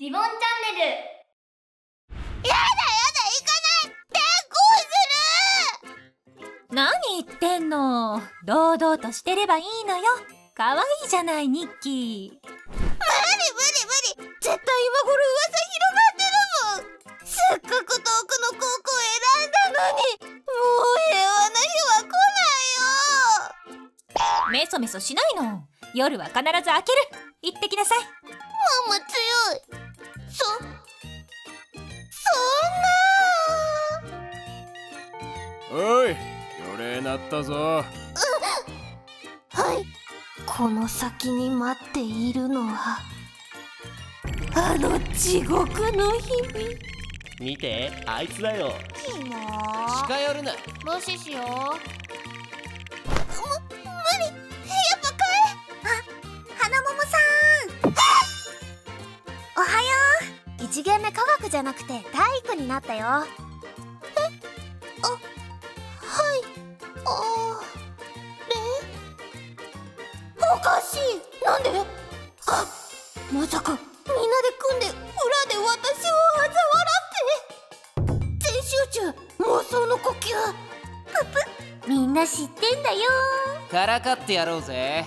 リボンチャンネル。 やだやだ、行かない。転校する。 何言ってんの。堂々としてればいいのよ。可愛いじゃない、ニッキー。 無理無理無理。絶対今頃噂広まってるもん。せっかく遠くの高校選んだのに、もう平和な日は来ないよ。 メソメソしないの。夜は必ず開ける。行ってきなさい。 ママ強い。そんな。 おい、予礼なったぞ。 はい。この先に待っているのはあの地獄の日々。 見て、あいつだよ。 キモ近寄るな。 無視しよう。 無理。やっぱ帰れ。花桃さん、おはよう。1限目科学じゃなくて体育になったよ。はい。おかしい。なんで？まさかみんなで組んで裏で私を嘲笑って。全集中、妄想の呼吸。ププ、みんな知ってんだよ。 からかってやろうぜ。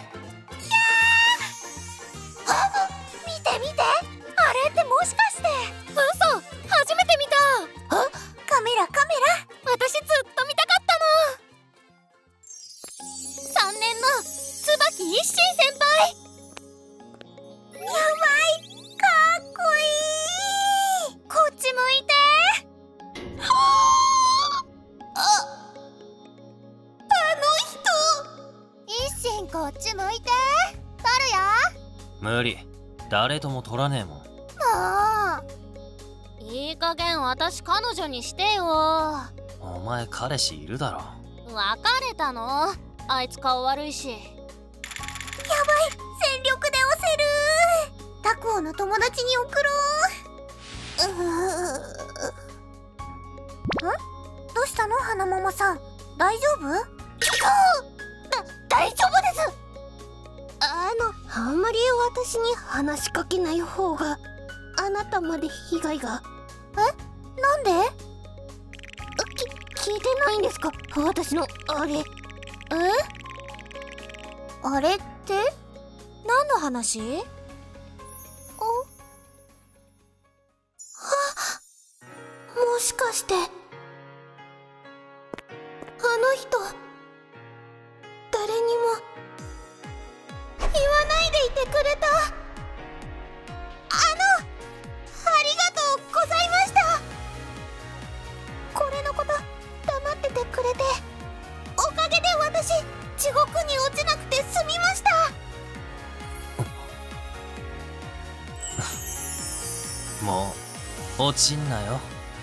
見て見て、あれってもしかして。嘘、初めて見た。カメラカメラ、私ずっと見たかったの。3年の椿一心先輩。やばい、かっこいい。こっち向いて。一心こっち向いて。撮るよ。 無理、誰とも取らねえもん。 もういい加減私彼女にしてよ。 お前彼氏いるだろ。 別れたの。あいつ顔悪いし。 やばい、全力で押せる。タクオの友達に送ろう。どうしたの、花桃さん。大丈夫？大丈夫です。あんまり私に話しかけない方が。あなたまで被害が。なんで？聞いてないんですか、私のあれ。あれって何の話？もしかしてあの人、誰にも言わないでいてくれた。ありがとうございました。これのこと黙っててくれておかげで私地獄に落ちなくて済みました。 もう落ちんなよ。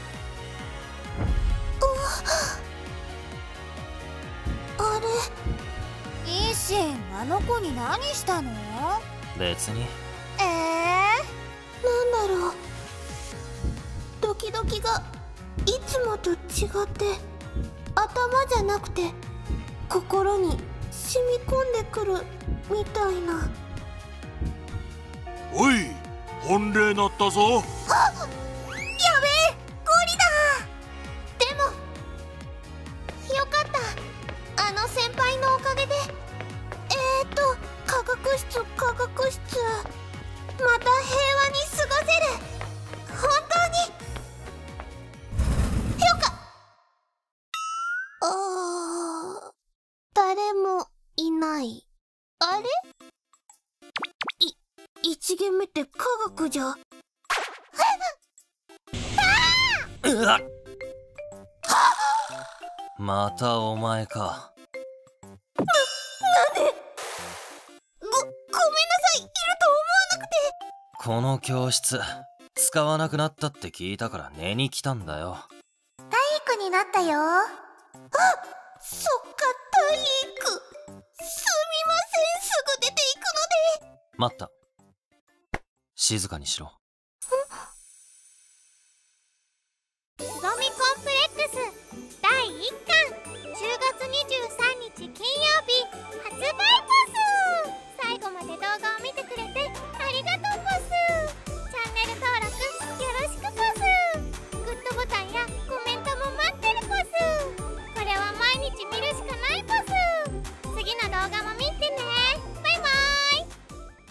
あれ、 一心、あの子に何したの？ 別に。 なんだろう。ドキドキがいつもと違って頭じゃなくて心に染み込んでくるみたいな。 おい、本礼なったぞ。 やべえ、ゴリだ。でもよかった、あの先輩のおかげで。科学室また平和に過ごせる。本当によか。誰もいない。あれ、1限目って科学じゃ。 うわっ、またお前か。 なんで？ごめんなさい、いると思わなくて。 この教室使わなくなったって聞いたから寝に来たんだよ。 体育になったよ。そっか、体育。すみません、すぐ出ていくので。 待った。静かにしろ。